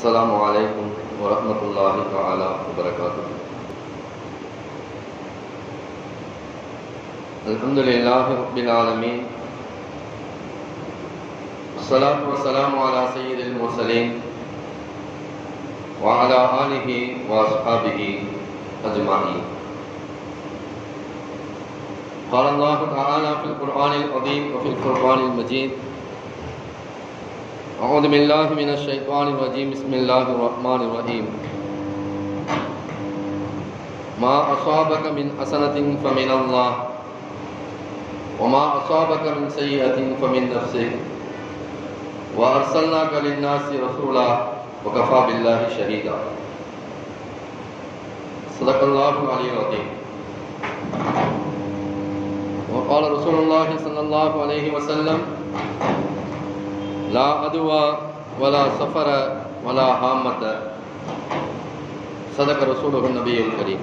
السلام عليكم ورحمة الله تعالى وبركاته. الحمد لله رب العالمين، الصلاة والسلام على سيد المرسلين وعلى آله وأصحابه أجمعين. قال الله تعالى في القرآن العظيم وفي الفرقان المجيد: أعوذ بالله من الشيطان الرجيم، بسم الله الرحمن الرحيم. ما أصابك من حسنة فمن الله وما أصابك من سيئة فمن نفسك وأرسلناك للناس رسولا وكفى بالله شهيدا. صدق الله العلي العظيم. وقال رسول الله صلى الله عليه وسلم: لا عدوى ولا سفر ولا هامة. صدق رسوله النبي الكريم.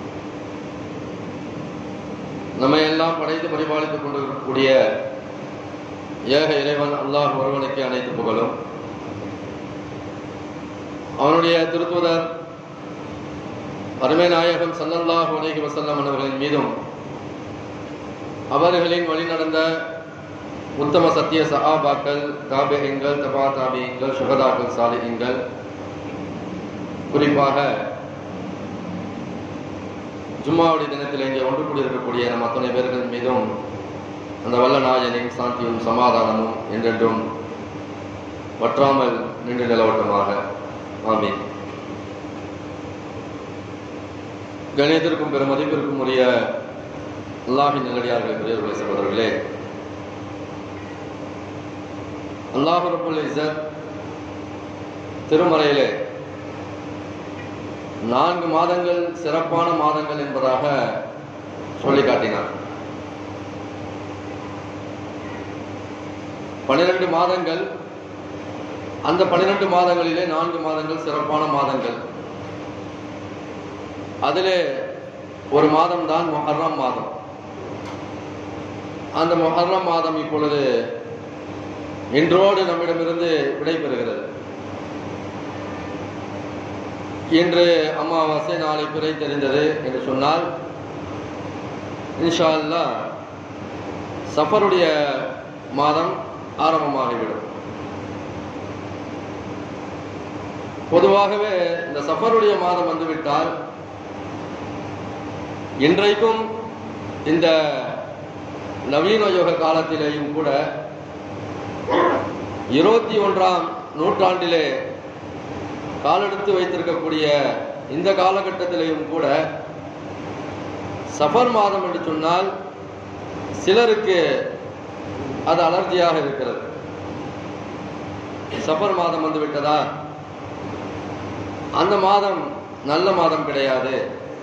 நம்மை எல்லாம் படைத்து பரிபாலித்துக் கொண்டிருக்கக்கூடிய ஏக இறைவன் அல்லாஹ் ஒருவனுக்கு அனைத்து புகழும். அவனுடைய திருத்தூதர் அருமை நாயகம் ஸல்லல்லாஹு அலைஹி வஸல்லம் அவர்களின் மீதும் அவர்களின் வழி நடந்த உத்தம சத்திய சஹாபாக்கள், தாபிஈன்கள், தபா தாபிஈன்கள், ஷுஹதாக்கள், சாலிஹீன்கள், குறிப்பாக ஜும்மாவுடைய தினத்தில் இங்கே ஒன்று கூடியிருக்கக்கூடிய நம் அத்தனை பேர்கள் மீதும் அந்த வல்ல நாயனின் சாந்தியும் சமாதானமும் என்றென்றும் வற்றாமல் நின்று நிலவட்டமாக. ஆமீன். கணியத்திற்கும் பெரும் மதிப்பிற்கும் உரிய அல்லாஹின் நல்லடியார்கள், பெரியவர்களே, சகோதரர்களே, அல்லாஹ் ரப்புல் இஸ்ஸத் திருமறையிலே 4 மாதங்கள் சிறப்பான மாதங்கள் என்பதாக சொல்லி காட்டினார். 12 மாதங்கள், அந்த 12 மாதங்களிலே 4 மாதங்கள் சிறப்பான மாதங்கள். அதிலே ஒரு மாதம் தான் முஹர்ரம் மாதம். அந்த முஹர்ரம் மாதம் இப்பொழுது இன்றோடு நம்மிடமிருந்து விடைபெறுகிறது. இன்று அமாவாசை, நாளை பிறை தெரிந்தது என்று சொன்னால் இன்ஷா அல்லாஹ் சஃபருடைய மாதம் ஆரம்பமாகிவிடும். பொதுவாகவே இந்த சஃபருடைய மாதம் வந்துவிட்டால் இன்றைக்கும் இந்த நவீன யுக காலத்திலேயும் கூட 21ஆம் நூற்றாண்டிலே காலெடுத்து வைத்திருக்கக்கூடிய இந்த காலகட்டத்திலேயும் கூட சஃபர் மாதம் என்று சொன்னால் சிலருக்கு அது அலர்ஜியாக இருக்கிறது. சஃபர் மாதம் வந்து விட்டதா, அந்த மாதம் நல்ல மாதம் கிடையாது,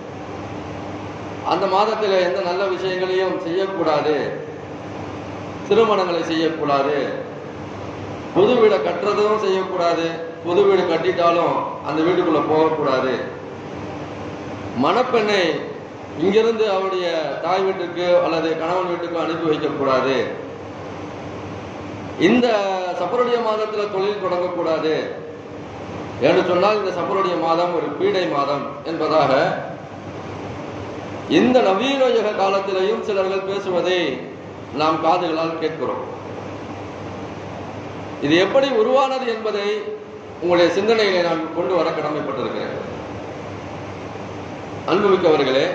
அந்த மாதத்தில் எந்த நல்ல விஷயங்களையும் செய்யக்கூடாது, திருமணங்களை செய்யக்கூடாது, புது வீடை கட்டுறதும் செய்யக்கூடாது, புது வீடு கட்டிட்டாலும் அந்த வீட்டுக்குள்ள போகக்கூடாது, மணப்பெண்ணை இங்கிருந்து அவருடைய தாய் வீட்டுக்கு அல்லது கணவன் வீட்டுக்கு அனுப்பி வைக்கக்கூடாது, இந்த சஃபருடைய மாதத்தில் தொழில் தொடங்கக்கூடாது என்று சொன்னால் இந்த சஃபருடைய மாதம் ஒரு பீடை மாதம் என்பதாக இந்த நவீன யுக காலத்திலேயும் சிலர்கள் பேசுவதை நாம் காதுகளால் கேட்கிறோம். இது எப்படி உருவானது என்பதை உங்களுடைய சிந்தனைகளை நான் கொண்டு வர கடமைப்பட்டிருக்கிறேன். அன்புமிக்கவர்களே,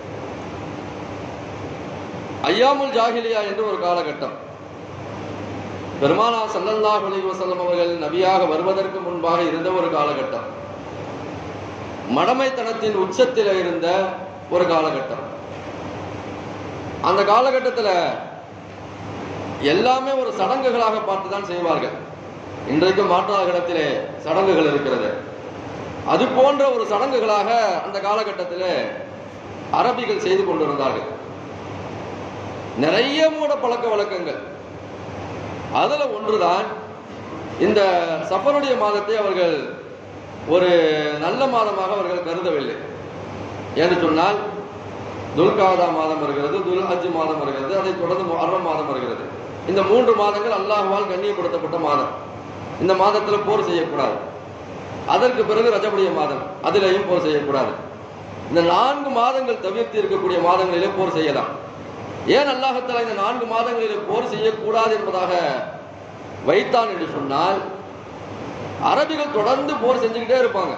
ஐயாமுல் ஜாஹிலியா என்று ஒரு காலகட்டம், பெருமானார் ஸல்லல்லாஹு அலைஹி வஸல்லம் அவர்கள் நபியாக வருவதற்கு முன்பாக இருந்த ஒரு காலகட்டம், மடமைத்தனத்தின் உச்சத்தில் இருந்த ஒரு காலகட்டம். அந்த காலகட்டத்தில் எல்லாமே ஒரு சடங்குகளாக பார்த்துதான் செய்வார்கள். இன்றைக்கு மாற்றாக இடத்திலே சடங்குகள் இருக்கிறது. அது போன்ற ஒரு சடங்குகளாக அந்த காலகட்டத்தில் அரபிகள் செய்து கொண்டிருந்தார்கள். நிறைய மூட பழக்க வழக்கங்கள். அதுல ஒன்றுதான் இந்த சஃபருடைய மாதத்தை அவர்கள் ஒரு நல்ல மாதமாக அவர்கள் கருதவில்லை. என்று சொன்னால் துல்காதா மாதம் வருகிறது, துல்ஹஜ் மாதம் வருகிறது, அதை தொடர்ந்து முஹர்ரம் மாதம் வருகிறது. இந்த 3 மாதங்கள் அல்லாஹ்வால் கண்ணியப்படுத்தப்பட்ட மாதம். இந்த மாதத்துல போர் செய்யக்கூடாது. அதற்கு பிறகு ரஜபுடைய மாதம், அதிலேயும் போர் செய்யக்கூடாது. இந்த 4 மாதங்கள் தவிர்த்து இருக்கக்கூடிய மாதங்களிலே போர் செய்யலாம். ஏன் அல்லாஹ் தஆலா இந்த 4 மாதங்களிலே போர் செய்யக்கூடாது என்பதாக வைத்தான் என்று சொன்னால், அரபிகள் தொடர்ந்து போர் செஞ்சுக்கிட்டே இருப்பாங்க.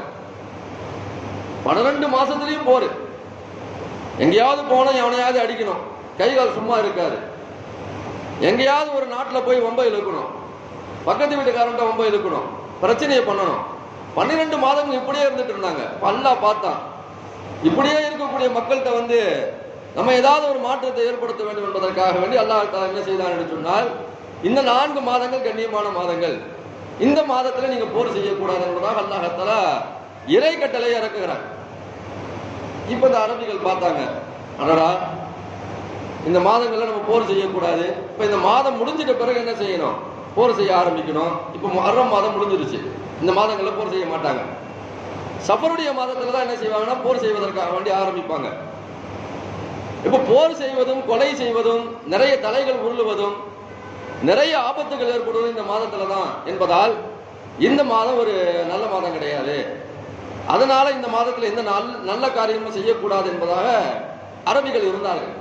12 மாசத்திலையும் போர். எங்கேயாவது போனோம், எவனையாவது அடிக்கணும், கைகால் சும்மா இருக்காது. எங்கேயாவது ஒரு நாட்டில் போய் வம்பை இழுக்கணும், பக்கத்து வீட்டுக்காரன்ட்ட வம்பை இழுக்கணும், பிரச்சனையை பண்ணணும். 12 மாதங்கள் இப்படியே இருந்துட்டு இருந்தாங்க. அல்லாஹ் பார்த்தான், இப்படியே இருக்கக்கூடிய மக்கள்கிட்ட நம்ம ஏதாவது ஒரு மாற்றத்தை ஏற்படுத்த வேண்டும் என்பதற்காக வேண்டி அல்லாஹ் தஆலா என்ன செய்தான் என்று சொன்னால், இந்த 4 மாதங்கள் கண்ணியமான மாதங்கள், இந்த மாதத்துல நீங்க போர் செய்யக்கூடாது என்பதாக அல்லாஹ் தஆலா இறை கட்டளையை இறக்குகிறார். இப்ப இந்த அரபிகள் பார்த்தாங்க, அடடா இந்த மாதங்கள்ல நம்ம போர் செய்யக்கூடாது. இப்ப இந்த மாதம் முடிஞ்சிட்ட பிறகு என்ன செய்யணும்? போர் செய்ய ஆரம்பிக்கணும். இப்ப முஹர்ரம் மாதம் முடிஞ்சிருச்சு, இந்த மாதங்கள்ல போர் செய்ய மாட்டாங்க. சஃபருடைய மாதத்துல தான் என்ன செய்வாங்கன்னா போர் செய்வதற்காக வேண்டி ஆரம்பிப்பாங்க. இப்ப போர் செய்வதும் கொலை செய்வதும் நிறைய தலைகள் உருளுவதும் நிறைய ஆபத்துகள் ஏற்படுவதும் இந்த மாதத்துல தான் என்பதால் இந்த மாதம் ஒரு நல்ல மாதம் கிடையாது. அதனால இந்த மாதத்துல எந்த நல்ல காரியமும் செய்யக்கூடாது என்பதாக அரபிகள் இருந்தார்கள்.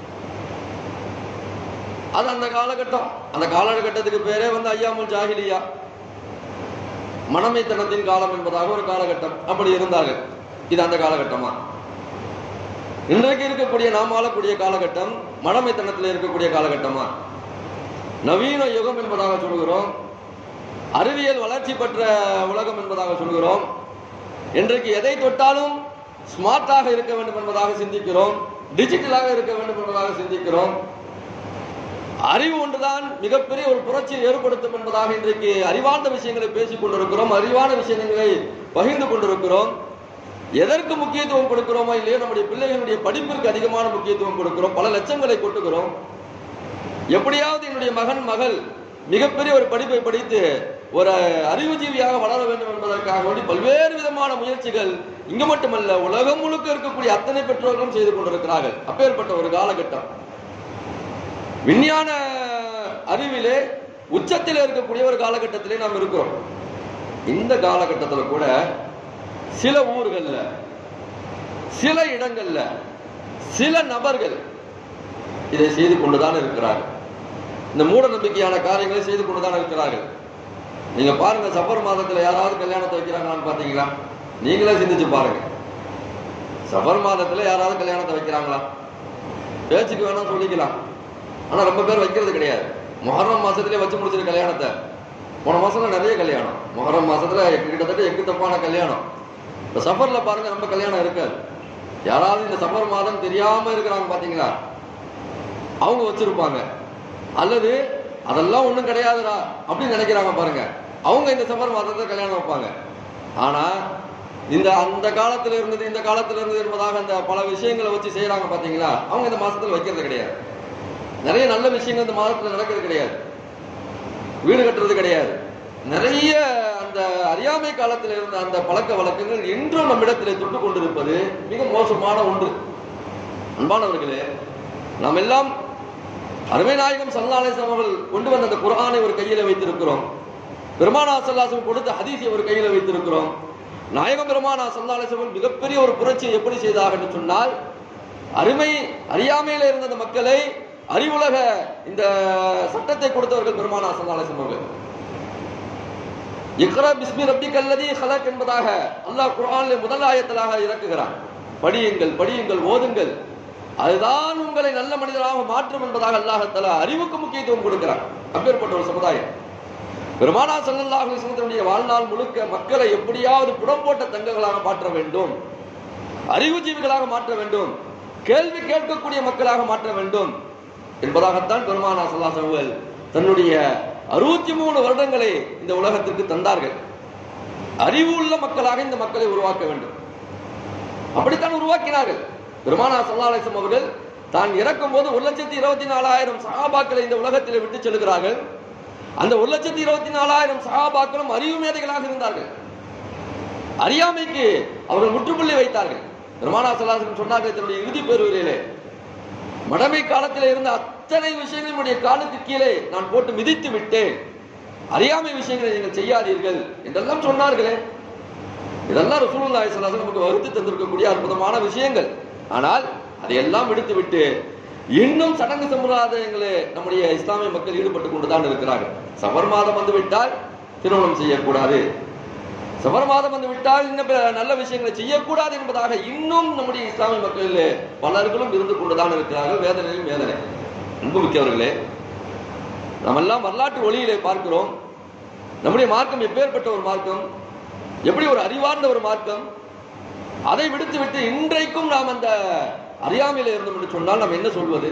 அது அந்த காலகட்டம். அந்த காலகட்டத்துக்கு பேரே ஐயாமுல் ஜாஹிலியா, மனமைத்தனத்தின் காலம் என்பதாக ஒரு காலகட்டம். அப்படி இருந்தார்கள். இது அந்த காலகட்டமா? இன்றைக்கு இருக்கக்கூடிய நாம் ஆளக்கூடிய காலகட்டம் மனமைத்தனத்தில் இருக்கக்கூடிய காலகட்டமா? நவீன யுகம் என்பதாக சொல்கிறோம், அறிவியல் வளர்ச்சி பெற்ற உலகம் என்பதாக சொல்கிறோம். இன்றைக்கு எதை தொட்டாலும் ஸ்மார்ட்டாக இருக்க வேண்டும் என்பதாக சிந்திக்கிறோம், டிஜிட்டலாக இருக்க வேண்டும் என்பதாக சிந்திக்கிறோம். அறிவு ஒன்றுதான் மிகப்பெரிய ஒரு புரட்சியை ஏற்படுத்தும் என்பதாக இன்றைக்கு அறிவார்ந்த விஷயங்களை பேசிக் கொண்டிருக்கிறோம், அறிவான விஷயங்களை பகிர்ந்து கொண்டிருக்கிறோம். எதற்கு முக்கியத்துவம் கொடுக்கிறோமோ இல்லையோ, நம்முடைய பிள்ளைகளுடைய படிப்பிற்கு அதிகமான முக்கியத்துவம் கொடுக்கிறோம், பல லட்சங்களை கொட்டுகிறோம். எப்படியாவது என்னுடைய மகன் மகள் மிகப்பெரிய ஒரு படிப்பை படித்து ஒரு அறிவுஜீவியாக வளர வேண்டும் என்பதற்காக வேண்டி பல்வேறு விதமான முயற்சிகள் இங்கு மட்டுமல்ல உலகம் முழுக்க இருக்கக்கூடிய அத்தனை பெற்றோர்களும் செய்து கொண்டிருக்கிறார்கள். அப்பேற்பட்ட ஒரு காலகட்டம். விஞ்ஞான அறிவிலே உச்சத்தில் இருக்கக்கூடிய ஒரு காலகட்டத்திலே நாம் இருக்கிறோம். இந்த காலகட்டத்தில் கூட சில ஊர்கள்ல, சில இடங்கள்ல, சில நபர்கள் இதை செய்து கொண்டுதான் இருக்கிறார்கள். இந்த மூட நம்பிக்கையான காரியங்களை செய்து கொண்டுதான் இருக்கிறார்கள். நீங்க பாருங்க, சஃபர் மாதத்துல யாராவது கல்யாணத்தை வைக்கிறாங்களான்னு பாத்தீங்களா? நீங்களே சிந்திச்சு பாருங்க. சஃபர் மாதத்துல யாராவது கல்யாணத்தை வைக்கிறாங்களா? பேச்சுக்கு வேணா சொல்லிக்கலாம், ஆனா ரொம்ப பேர் வைக்கிறது கிடையாது. முஹர்ரம் மாசத்திலே வச்சு முடிச்சிரு கல்யாணத்தை. போன மாசத்துல நிறைய கல்யாணம், முஹர்ரம் மாசத்துல கிட்டத்தட்ட எக்கு தப்பான கல்யாணம். இந்த சஃபர்ல பாருங்க ரொம்ப கல்யாணம் இருக்காது. யாராவது இந்த சஃபர் மாதம் தெரியாம இருக்கிறாங்க பாத்தீங்களா, அவங்க வச்சிருப்பாங்க. அல்லது அதெல்லாம் ஒண்ணும் கிடையாதுடா அப்படின்னு நினைக்கிறாங்க பாருங்க, அவங்க இந்த சஃபர் மாதத்துல கல்யாணம் வைப்பாங்க. ஆனா இந்த அந்த காலத்துல இருந்தது இந்த காலத்துல இருந்தது என்பதாக அந்த பல விஷயங்களை வச்சு செய்யறாங்க பாத்தீங்களா, அவங்க இந்த மாசத்துல வைக்கிறது கிடையாது. நிறைய நல்ல விஷயங்கள் இந்த மாதத்துல நடக்கிறது கிடையாது, வீடு கட்டுறது கிடையாது. நிறைய அந்த அறியாமை காலத்தில் இருந்த அந்த பழக்க வழக்கங்கள் இன்றும் நம்மிடத்திலே தொட்டு கொண்டிருப்பது மிக மோசமான ஒன்று. அன்பானவர்களே, நாம் எல்லாம் அருமை நாயகம் ஸல்லல்லாஹு அலைஹி வஸல்லம் அவர்கள் கொண்டு வந்த அந்த குர்ஆனை ஒரு கையில வைத்திருக்கிறோம், பெருமானார் ஸல்லல்லாஹு அலைஹி வஸல்லம் கொடுத்த ஹதீஸை ஒரு கையில வைத்திருக்கிறோம். நாயகம் பெருமானார் ஸல்லல்லாஹு அலைஹி வஸல்லம் மிகப்பெரிய ஒரு புரட்சியை எப்படி செய்தார்கள் என்று சொன்னால், அறியாமையில இருந்த அந்த மக்களை அறிவுலக இந்த சட்டத்தை கொடுத்தவர்கள் பெருமானார் ஸல்லல்லாஹு அலைஹி வஸல்லம் அவர்கள். இக்ரா பிஸ்மி ரப்பிக்கல்லதீ ஹலக் என்பதாக அல்லாஹ் குர்ஆனிலே முதல் ஆயத்திலாக இறக்குகிறான். படியுங்கள், படியுங்கள், ஓதுங்கள், அதுதான் உங்களை நல்ல மனிதராக மாற்றும் என்பதாக அல்லாஹ் தஆலா அறிவுக்கு முக்கியத்துவம் கொடுக்கிறார். அப்பேற்பட்ட ஒரு சமுதாயம். பெருமானார் ஸல்லல்லாஹு அலைஹி வஸல்லம் வாழ்நாள் முழுக்க மக்களை எப்படியாவது புடம்போட்ட தங்கங்களாக மாற்ற வேண்டும், அறிவுஜீவிகளாக மாற்ற வேண்டும், கேள்வி கேட்கக்கூடிய மக்களாக மாற்ற வேண்டும் என்பதாகத்தான் பெருமானார் ஸல்லல்லாஹு அலைஹி வஸல்லம் தன்னுடைய 63 வருடங்களை இந்த உலகத்திற்கு தந்தார்கள். அறிவு உள்ள மக்களாக இந்த மக்களை உருவாக்க வேண்டும், அப்படித்தான் உருவாக்கினார்கள். பெருமானார் ஸல்லல்லாஹு அலைஹி வஸல்லம் அவர்கள் தான் இறக்கும் போது 1,24,000 சஹாபாக்களை இந்த உலகத்தில் விட்டு செல்கிறார்கள். அந்த 1,24,000 சஹாபாக்களும் அறிவு மேதைகளாக இருந்தார்கள். அறியாமைக்கு அவர்கள் முற்றுப்புள்ளி வைத்தார்கள். பெருமானார் ஸல்லல்லாஹு அலைஹி வஸல்லம் சொன்னார்கள் தன்னுடைய இறுதி பெருவிலே, மடமை காலத்தில் இருந்த அத்தனை விஷயங்களுடைய காலுக்கு கீழே நான் போட்டு மிதித்து விட்டேன், அறியாமை விஷயங்களை நீங்கள் செய்யாதீர்கள் என்றெல்லாம் சொன்னார்களே. இதெல்லாம் ரசூலுல்லாஹி ஸல்லல்லாஹு அலைஹி வஸல்லம் நமக்கு வகுத்து தந்திருக்கக்கூடிய அற்புதமான விஷயங்கள். ஆனால் அதையெல்லாம் விடுத்து விட்டு இன்னும் சடங்கு சம்பிரதாயங்களே நம்முடைய இஸ்லாமிய மக்கள் ஈடுபட்டு கொண்டுதான் இருக்கிறார்கள். சஃபர் மாதம் வந்து விட்டால் திருமணம் செய்யக்கூடாது, சஃபர் மாதம் வந்து விட்டால் இன்னும் நல்ல விஷயங்களை செய்யக்கூடாது என்பதாக இன்னும் நம்முடைய இஸ்லாமிய மக்கள் பலர்களும் இருந்து கொண்டுதான் இருக்கிறார்கள். வேதனையும் வேதனை. அன்புமிக்கவர்களே, நாமெல்லாம் வரலாற்று ஒளியிலே பார்க்கிறோம். நம்முடைய மார்க்கம் எப்பேற்பட்ட ஒரு மார்க்கம், எப்படி ஒரு அறிவார்ந்த ஒரு மார்க்கம். அதை விடுத்து விட்டு இன்றைக்கும் நாம் அந்த அறியாமையில இருந்தோம் என்று சொன்னால் நாம் என்ன சொல்வது?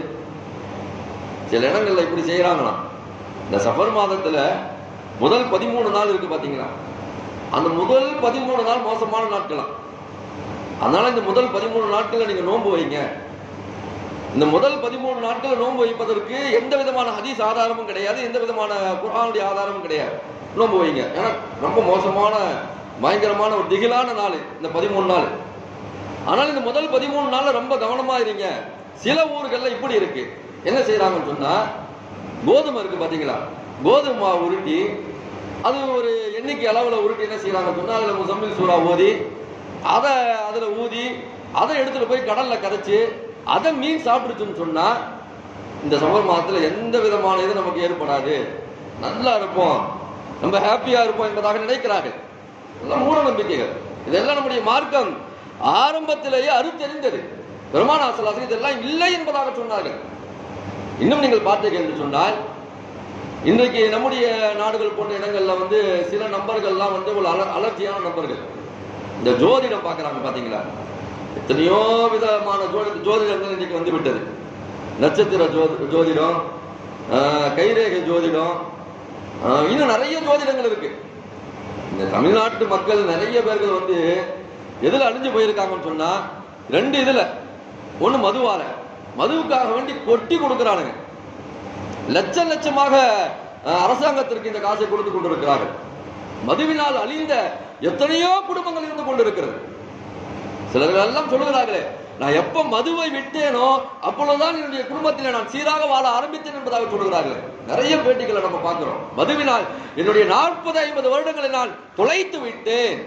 சில இடங்கள்ல இப்படி செய்யறாங்களாம். இந்த சஃபர் மாதத்துல முதல் 13 நாள் இருக்கு பாத்தீங்களா, அந்த முதல் 13 நாள் மோசமான நாட்களாம். அதனால இந்த முதல் 13 நாட்கள்ல நீங்க நோன்பு வைங்க. இந்த முதல் 13 நாட்கள் நோன்பு வைப்பதற்கு எந்த விதமான ஹதீஸ் ஆதாரமும் கிடையாது, எந்த விதமான குர்ஆனுடைய ஆதாரமும் கிடையாது. நோன்பு வைங்க, ஏன்னா ரொம்ப மோசமான பயங்கரமான ஒரு திகிலான நாள் இந்த 13 நாள். ஆனால் இந்த முதல் 13 நாள்ல ரொம்ப கவனமா இருங்க. சில ஊர்கள்ல இப்படி இருக்கு, என்ன செய்யறாங்கன்னு சொன்னா, கோதுமை இருக்கு பாத்தீங்களா, கோதுமை மாவு உருட்டி அது ஒரு எண்ணிக்கை அளவுல உருட்டி என்ன செய்யறாங்கன்னு சொன்னா, அதுல முஸம்மில் சூரா ஓதி அதை அதுல ஊதி அதை எடுத்துட்டு போய் கடல்ல கரைச்சு அதை மீன் சாப்பிடுச்சுன்னு சொன்னா இந்த சஃபர் மாதத்துல எந்த விதமான இது நமக்கு ஏற்படாது, நல்லா இருப்போம், நம்ம ஹாப்பியா இருப்போம் என்பதாக நினைக்கிறார்கள். இதெல்லாம் மூட நம்பிக்கைகள். இதெல்லாம் நம்முடைய மார்க்கம் ஆரம்பத்திலேயே அறுத்தெறிந்தது. பெருமானார் ஸல்லல்லாஹு அலைஹி வஸல்லம் இதெல்லாம் இல்லை என்பதாக சொன்னார்கள். இன்னும் நீங்கள் பார்த்தீர்கள் என்று சொன்னால், இன்றைக்கு நம்முடைய நாடுகள் போன்ற இடங்கள்ல வந்து சில நம்பர்கள்லாம் வந்து ஒரு அலர்ஜியான நம்பர்கள். இந்த ஜோதிடம் பார்க்கறாங்க பாத்தீங்களா, எத்தனையோ விதமான ஜோதிடங்கள் இன்னைக்கு வந்து விட்டது. நட்சத்திர ஜோதிடம், கைரேகை ஜோதிடம், இன்னும் நிறைய ஜோதிடங்கள் இருக்கு. இந்த தமிழ்நாட்டு மக்கள் நிறைய பேர்கள் வந்து எதுல அழிஞ்சு போயிருக்காங்கன்னு சொன்னா, 2 இதுல. ஒண்ணு மதுவால, மதுவுக்காக வேண்டி கொட்டி கொடுக்கிறானுங்க. லட்சம் லட்சமாக அரசாங்கத்திற்கு இந்த காசை கொடுத்து கொண்டிருக்கிறார்கள். மதுவினால் அழிந்த எத்தனையோ குடும்பங்கள் இருந்து கொண்டிருக்கிறது. சிலர்கள் எல்லாம் சொல்லுகிறார்களே, நான் எப்ப மதுவை விட்டேனோ அப்பொழுதுதான் என்னுடைய குடும்பத்தில் நான் சீராக வாழ ஆரம்பித்தேன் என்பதாக சொல்லுகிறார்கள். நிறைய பேட்டிகளை நம்ம பார்க்கிறோம். மதுவினால் என்னுடைய 40-50 வருடங்களை நான் தொலைத்து விட்டேன்,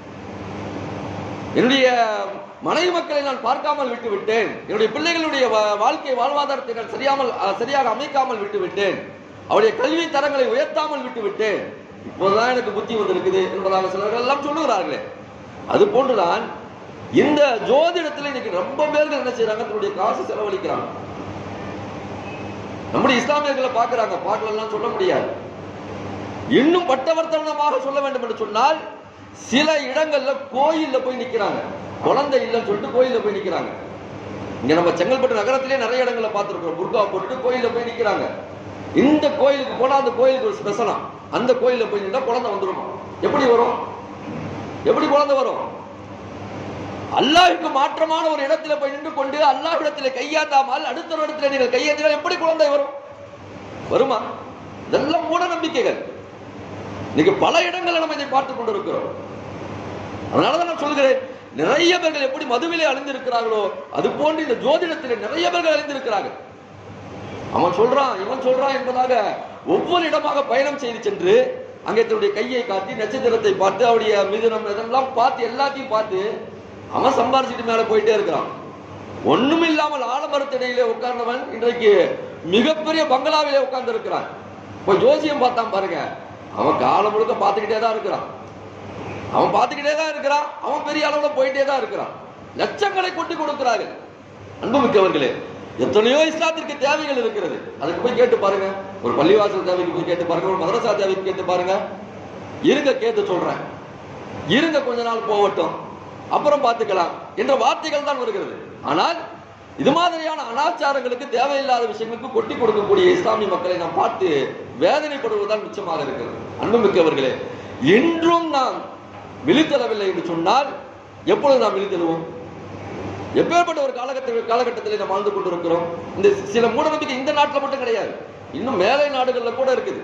என்னுடைய மனைவி மக்களை நான் பார்க்காமல் விட்டு விட்டேன், என்னுடைய பிள்ளைகளுடைய வாழ்க்கை வாழ்வாதாரத்தை நான் சரியாக அமைக்காமல் விட்டு விட்டேன், அவருடைய கல்வி தரங்களை உயர்த்தாமல் விட்டு விட்டேன், இப்போதுதான் எனக்கு புத்தி வந்திருக்குது என்பதாக சிலர்கள் எல்லாம் சொல்லுகிறார்களே. அது போன்றுதான் இந்த ஜோதிடத்தில் இன்னைக்கு ரொம்ப பேர்கள் என்ன செய்யறாங்க, தன்னுடைய காசு செலவழிக்கிறாங்க. நம்முடைய இஸ்லாமியர்களை பார்க்கிறாங்க, பார்க்கலாம் சொல்ல முடியாது. இன்னும் பட்டவர்த்தனமாக சொல்ல வேண்டும் என்று சொன்னால், சில இடங்கள்ல கோயில்ல போய் நிக்கிறாங்க, குழந்தை இல்லைன்னு சொல்லிட்டு கோயில்ல போய் நிக்கிறாங்க. இங்க நம்ம செங்கல்பட்டு நகரத்திலே நிறைய இடங்களை பார்த்திருக்கிறோம். புர்கா போட்டு கோயில்ல போய் நிக்கிறாங்க. இந்த கோயிலுக்கு போனா அந்த கோயிலுக்கு ஒரு ஸ்பெஷலா, அந்த கோயில்ல போய் நின்றா குழந்தை வந்துருமா? எப்படி வரும்? எப்படி குழந்தை வரும்? அல்லாஹ்வுக்கு மாற்றமான ஒரு இடத்துல போய் நின்று கொண்டு அல்லாஹ்விடத்திலே கையாண்டாமல் அடுத்த இடத்துல நீங்கள் கையேந்தினால் எப்படி குழந்தை வரும்? வருமா? இதெல்லாம் மூட நம்பிக்கைகள். இன்னைக்கு பல இடங்களில் நம்ம இதை பார்த்துக் கொண்டிருக்கிறோம். அதனாலதான் நான் சொல்கிறேன், நிறைய பேர்கள் எப்படி மதுவிலே அழிந்திருக்கிறார்களோ அது போன்று இந்த ஜோதிடத்திலே நிறைய பேர்கள் அழிந்திருக்கிறார்கள். அவன் சொல்றான் இவன் சொல்றான் என்பதாக ஒவ்வொரு இடமாக பயணம் செய்து சென்று அங்கே தன்னுடைய கையை காட்டி நட்சத்திரத்தை பார்த்து அவருடைய மிதுனம் இதெல்லாம் பார்த்து எல்லாத்தையும் பார்த்து அவன் சம்பாரிச்சுட்டு மேல போயிட்டே இருக்கிறான். ஒண்ணும் இல்லாமல் ஆலமரத்திடையிலே உட்கார்ந்தவன் இன்றைக்கு மிகப்பெரிய பங்களாவிலே உட்கார்ந்து இருக்கிறான். போய் ஜோசியம் பார்த்தான் பாருங்க, அவன் காலம் முழுக்க பார்த்துக்கிட்டே தான் இருக்கிறான். அவன் பார்த்துக்கிட்டே தான் இருக்கிறான். அவன் பெரிய அளவுல போயிட்டே தான் இருக்கிறான். லட்சங்களை கொட்டி கொடுக்கிறார்கள். அன்புமிக்கவர்களே, எத்தனையோ இஸ்லாத்திற்கு தேவைகள் இருக்கிறது. அதுக்கு போய் கேட்டு பாருங்க. ஒரு பள்ளிவாசல் தேவைக்கு போய் கேட்டு பாருங்க, ஒரு மதரசா தேவைக்கு கேட்டு பாருங்க. இருங்க, கேட்டு சொல்றேன், இருங்க கொஞ்ச நாள் போகட்டும், அப்புறம் பார்த்துக்கலாம் என்ற வார்த்தைகள் தான் வருகிறது. ஆனால் இது மாதிரியான அனாச்சாரங்களுக்கு, தேவையில்லாத விஷயங்களுக்கு கொட்டி கொடுக்கக்கூடிய இஸ்லாமிய மக்களை நாம் பார்த்து வேதனைப்படுவதுதான் மிச்சமாக இருக்கிறது. அன்புமிக்கவர்களே, இன்றும் நாம் விழித்தெழவில்லை என்று சொன்னால் எப்பொழுது நாம் விழித்தெழுவோம்? எப்பேற்பட்ட ஒரு காலகட்டத்தில் நாம் வாழ்ந்து கொண்டிருக்கிறோம். இந்த சில மூடநம்பிக்கை இந்த நாட்டில் மட்டும் கிடையாது, இன்னும் மேலை நாடுகள்ல கூட இருக்குது.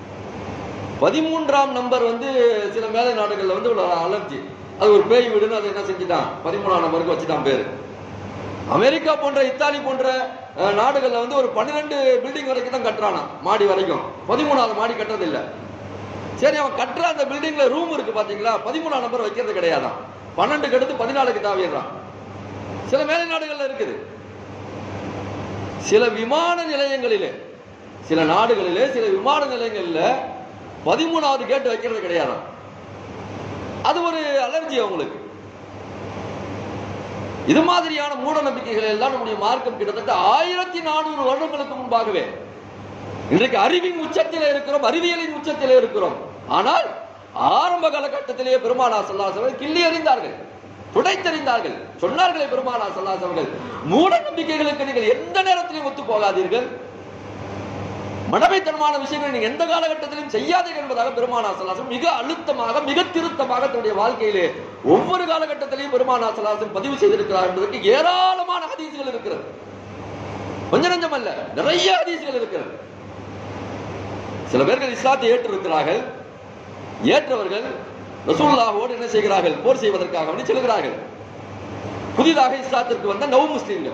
13ஆம் நம்பர் வந்து சில மேலை நாடுகள்ல வந்து ஒரு அலர்ஜி, அது ஒரு பேய் வீடுன்னு அதை என்ன செஞ்சுட்டான், 13ஆம் நம்பருக்கு வச்சுட்டான் பேரு. அமெரிக்கா போன்ற இத்தாலி போன்ற நாடுகள்ல வந்து ஒரு 12 பில்டிங் வரைக்கும் தான் கட்டுறானா, மாடி வரைக்கும். 13ஆவது மாடி கட்டுறது இல்ல. சரி, அவன் கட்டுற அந்த பில்டிங்ல ரூம் இருக்கு பாத்தீங்களா, 13ஆம் நம்பர் வைக்கிறது கிடையாதான், 12க்கு அடுத்து 14க்கு தாவிடுறான். சில மேலை நாடுகள்ல இருக்குது. சில விமான நிலையங்களிலே, சில நாடுகளிலே சில விமான நிலையங்களில் 13வது கேட் வைக்கிறது கிடையாதான். அது ஒரு அலர்ஜி அவங்களுக்கு. இது மாதிரியான மூட நம்பிக்கைகள் எல்லாம் நம்முடைய மார்க்கம் கிட்டத்தட்ட 1400 வருடங்களுக்கு முன்பாகவே. இன்றைக்கு அறிவின் உச்சத்திலே இருக்கிறோம், அறிவியலின் உச்சத்திலே இருக்கிறோம். ஆனால் ஆரம்ப காலகட்டத்திலேயே பெருமானார் ஸல்லல்லாஹு அலைஹி வஸல்லம் கிள்ளி எறிந்தார்கள், துடைத்தெறிந்தார்கள். சொன்னார்களே பெருமானார் ஸல்லல்லாஹு அலைஹி வஸல்லம், மூட நம்பிக்கைகளுக்கு நீங்கள் எந்த நேரத்திலும் ஒத்து போகாதீர்கள், மடமைத்தனமான விஷயங்களை நீங்க எந்த காலகட்டத்திலும் செய்யாதீர்கள் என்பதாக பெருமானார் ஸல்லல்லாஹு அலைஹி வஸல்லம் மிக அழுத்தமாக, மிக திருத்தமாக தன்னுடைய வாழ்க்கையிலே ஒவ்வொரு காலகட்டத்திலையும் பெருமானார் ஸல்லல்லாஹு அலைஹி வஸல்லம் பதிவு செய்திருக்கிறார் என்பதற்கு ஏராளமான ஹதீஸ்கள் இருக்கிறது. கொஞ்ச நஞ்சம் அல்ல, நிறைய ஹதீஸ்கள் இருக்கிறது. சில பேர்கள் இஸ்லாத்தை ஏற்றிருக்கிறார்கள். ஏற்றவர்கள் ரசூலுல்லாஹோடு என்ன செய்கிறார்கள், போர் செய்வதற்காக செல்கிறார்கள். புதிதாக இஸ்லாத்திற்கு வந்த நவ முஸ்லிம்கள்,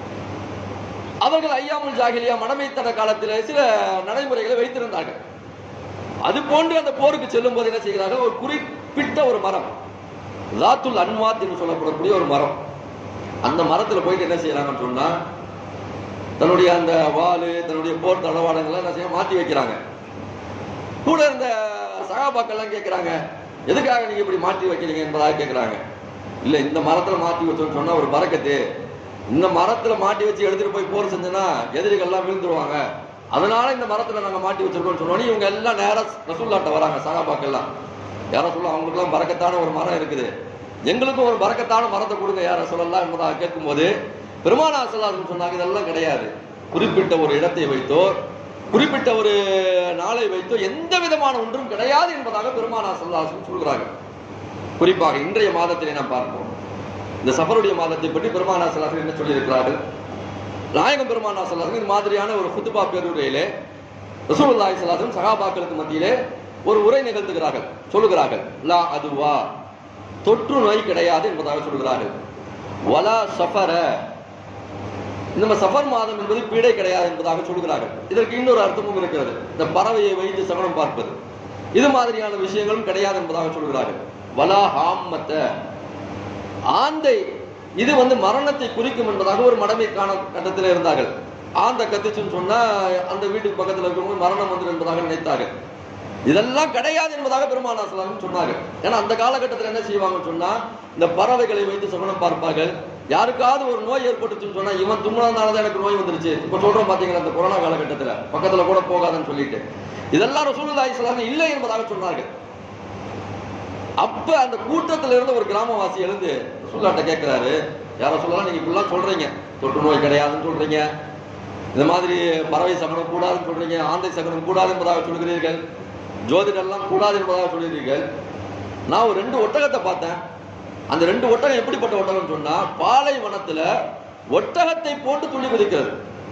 அவர்கள் ஐயாமுல் ஜாஹிலியா மடமைத்தன காலத்தில் சில நடைமுறைகளை வைத்திருந்தார்கள். அது போன்று அந்த போருக்கு செல்லும் போது என்ன செய்கிறார்கள், ஒரு குறிப்பிட்ட ஒரு மரம், லாத்துல் அன்வாத் என்று சொல்லப்படக்கூடிய ஒரு மரம், அந்த மரத்தில் போயிட்டு என்ன செய்யறாங்கன்னு சொன்னா, தன்னுடைய அந்த வாளு, தன்னுடைய போர் தளவாடங்கள் என்ன செய்ய மாற்றி வைக்கிறாங்க. கூட இருந்த சகாபாக்கள்லாம் கேட்கிறாங்க, எதுக்காக நீங்க இப்படி மாற்றி வைக்கிறீங்க என்பதாக கேட்கிறாங்க. இல்ல, இந்த மரத்துல மாற்றி வச்சோன்னு சொன்னா ஒரு பரக்கத்து, இந்த மரத்துல மாட்டி வச்சு எடுத்துட்டு போய் போர் செஞ்சோன்னா எதிரிகள் எல்லாம் விழுந்துருவாங்க, அதனால இந்த மரத்துல நாங்க மாட்டி வச்சிருக்கோம்னு சொன்னோம். இவங்க எல்லாம் நேரா ரசூலுல்லாஹ்ட்ட வராங்க. சகாபாக்கெல்லாம், யார சொல்ல, அவங்களுக்கு எல்லாம் பரக்கத்தான ஒரு மரம் இருக்குது, எங்களுக்கும் ஒரு பரக்கத்தான மரத்தை கொடுங்க யார சொல்லலாம் என்பதாக கேட்கும் போது பெருமானார் ஸல்லல்லாஹு அலைஹி வஸல்லம் சொன்னாங்க, இதெல்லாம் கிடையாது. குறிப்பிட்ட ஒரு இடத்தை வைத்தோ குறிப்பிட்ட ஒரு நாளை வைத்தோ எந்த விதமான ஒன்றும் கிடையாது என்பதாக பெருமானார் ஸல்லல்லாஹு அலைஹி வஸல்லம் சொல்கிறாங்க. குறிப்பாக இன்றைய மாதத்திலே நாம் பார்ப்போம். இந்த சஃபருடைய மாதத்தை பற்றி பெருமானார் ஸல்லல்லாஹு அலைஹி வஸல்லம் என்ன சொல்லியிருக்கிறார்கள். நாயகம் பெருமானார் ஸல்லல்லாஹு அலைஹி வஸல்லம் இது மாதிரியான ஒரு குத்பா பேருரையிலே ரசூலுல்லாஹி ஸல்லல்லாஹு அலைஹி வஸல்லம் சஹாபாக்களுக்கு மத்தியிலே ஒரு உரை நிகழ்த்துகிறார்கள். சொல்லுகிறார்கள், லா அதுவா, தொற்று நோய் கிடையாது என்பதாக சொல்கிறார்கள். வலா சஃபர, இந்த சஃபர் மாதம் என்பது பீடை கிடையாது என்பதாக சொல்கிறார்கள். இதற்கு இன்னொரு அர்த்தமும் இருக்கிறது. இந்த பறவையை வைத்து சமணம் பார்ப்பது, இது மாதிரியான விஷயங்களும் கிடையாது என்பதாக சொல்கிறார்கள். வலா ஹாம்மத்த, ஆந்தை, இது மரணத்தை குறிக்கும் என்பதாக ஒரு மடமைக்கான கட்டத்தில் இருந்தார்கள். ஆந்த கத்துச்சுன்னு சொன்னா அந்த வீட்டுக்கு பக்கத்தில் இருக்கிறவங்க மரணம் வந்து என்பதாக நினைத்தார்கள். இதெல்லாம் கிடையாது என்பதாக பெருமானார் ஸல்லல்லாஹு அலைஹி வஸல்லம் சொன்னார்கள். ஏன்னா அந்த காலகட்டத்தில் என்ன செய்வாங்கன்னு சொன்னா, இந்த பறவைகளை வைத்து சமணம் பார்ப்பார்கள். யாருக்காவது ஒரு நோய் ஏற்பட்டுச்சுன்னு சொன்னா, இவன் தும்முனதுனாலதான் எனக்கு நோய் வந்துருச்சு, இப்ப சொல்றோம் பாத்தீங்களா, இந்த கொரோனா காலகட்டத்தில் பக்கத்துல கூட போகாதுன்னு சொல்லிட்டு, இதெல்லாம் ரசூலுல்லாஹி ஸல்லல்லாஹு அலைஹி வஸல்லம் இல்லை என்பதாக சொன்னார்கள். அப்ப அந்த கூட்டத்தில் இருந்து ஒரு கிராமவாசி எழுந்து ரசூலுல்லாஹ்ட்ட கேட்கிறாரு, யார சொல்லலாம், நீங்க இப்படிலாம் சொல்றீங்க, தொற்று நோய் கிடையாதுன்னு சொல்றீங்க, இந்த மாதிரி பறவை சமணம் கூடாதுன்னு சொல்றீங்க, ஆந்தை சமணம் கூடாது என்பதாக சொல்கிறீர்கள், ஜோதிடெல்லாம் கூடாது என்பதாக சொல்கிறீர்கள். நான் ஒரு 2 ஒட்டகத்தை பார்த்தேன். அந்த 2 ஒட்டகம் எப்படிப்பட்ட ஒட்டகம் சொன்னா, பாலைவனத்துல ஒட்டகத்தை போட்டு துள்ளி குதிக்கிறது.